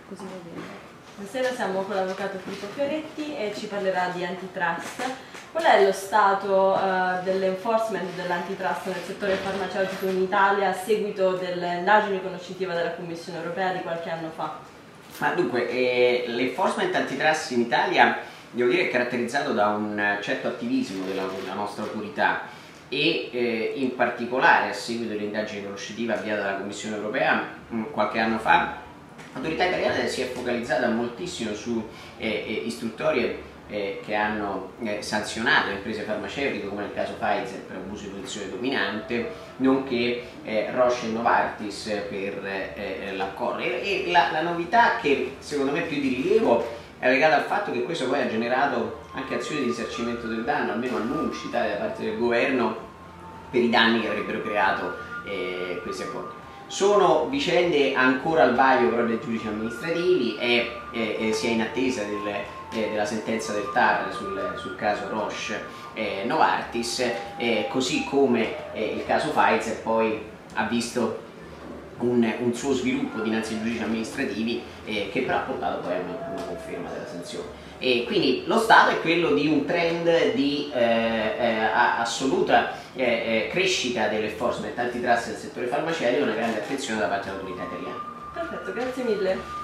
così va bene. Stasera siamo con l'avvocato Filippo Fioretti e ci parlerà di antitrust. Qual è lo stato dell'enforcement dell'antitrust nel settore farmaceutico in Italia a seguito dell'indagine conoscitiva della Commissione europea di qualche anno fa? Ma dunque, l'enforcement antitrust in Italia, devo dire, è caratterizzato da un certo attivismo della nostra autorità e in particolare a seguito dell'indagine conoscitiva avviata dalla Commissione europea qualche anno fa, l'autorità italiana si è focalizzata moltissimo su istruttorie che hanno sanzionato imprese farmaceutiche come nel caso Pfizer per abuso di posizione dominante, nonché Roche e Novartis per l'accordo. E la novità che secondo me è più di rilievo è legata al fatto che questo poi ha generato anche azioni di risarcimento del danno, almeno annunci da parte del governo per i danni che avrebbero creato questi accordi. Sono vicende ancora al vaglio però dei giudici amministrativi e si è in attesa della sentenza del TAR sul caso Roche Novartis, così come il caso Pfizer poi ha visto un suo sviluppo dinanzi ai giudici amministrativi che però ha portato poi a una conferma della sanzione. E quindi lo stato è quello di un trend di assoluta crescita dell'enforcement antitrust nel settore farmaceutico e una grande attenzione da parte dell'autorità italiana. Perfetto, grazie mille.